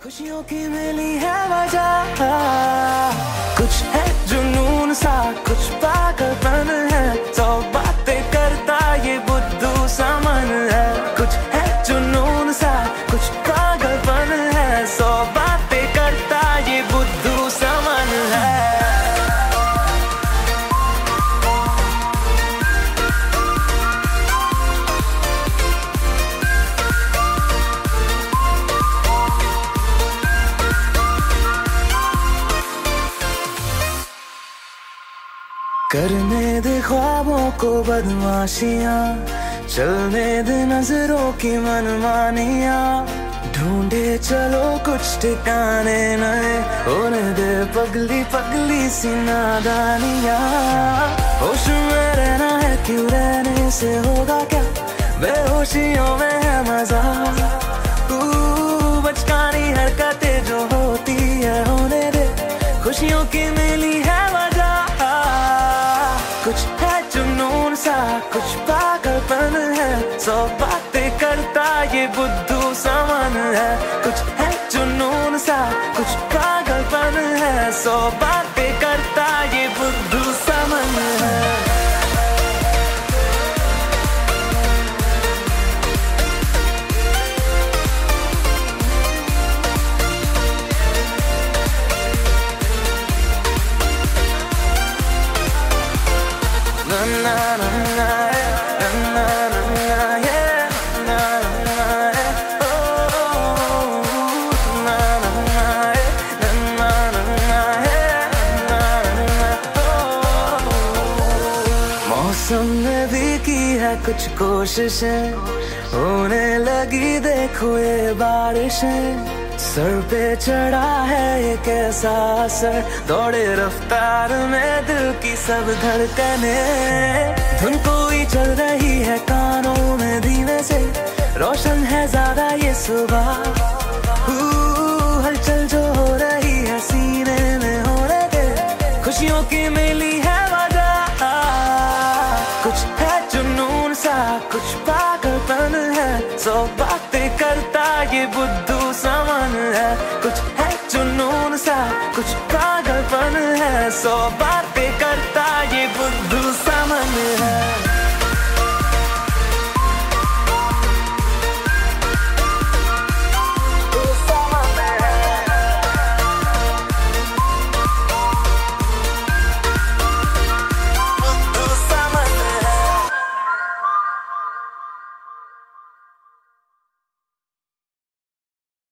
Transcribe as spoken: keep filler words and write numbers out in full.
खुशियों की मिली है वजह, कुछ है जुनून सा, कुछ पागलपन है, सौ बातें करता ये बुद्धू सा मन है। कुछ है जुनून सा, कुछ पागलपन है, सौ बातें करता ये बुद्धू सा मन है। करने दे ख्वाबों को बदमाशियां, चलने दे नजरों की मनमानियां, ढूंढे चलो कुछ ठिकाने नए, होने दे पगली पगली सी नादानियां। होश में रहना है क्यों, रहने से होगा क्या, बेहोशियों में है मजा। बचकानी हरकतें जो होती है होने दे, खुशियों की मिली है वजह। कुछ है जुनून सा, कुछ पागलपन है, सौ बातें करता ये बुद्धू सा मन है। कुछ है जुनून सा, कुछ पागलपन है, सौ बातें करता ये बुद्धू सा मन है। मौसम ने भी की है कुछ कोशिशें, होने लगी देखो ये बारिशें। सर पे चढ़ा है ये कैसा असर, दौड़े रफ्तार में दिल की सब धड़कने। धुन कोई चल रही है कानों में धीमे से, रोशन है ज्यादा ये सुबह। हलचल जो हो रही है सीने में होने दे, खुशियों की मिली है वजह। कुछ है जुनून सा, कुछ पागलपन है, सौ बातें करता ये बुद्धू सा मन है। कुछ है जुनून सा, कुछ पागलपन है, सौ बातें